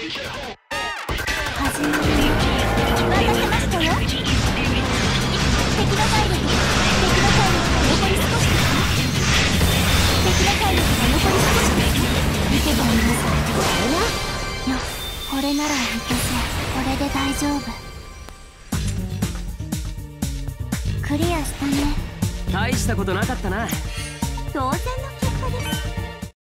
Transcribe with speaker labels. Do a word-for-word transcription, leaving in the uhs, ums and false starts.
Speaker 1: 始まり渡せましたよ。敵の体力敵の体力が残り少しです。敵の体力が残り少しです。見ててみます。よ、これならいけそう。これで大丈夫。クリアしたね。
Speaker 2: 大したことなかったな。
Speaker 1: 当然の結果です。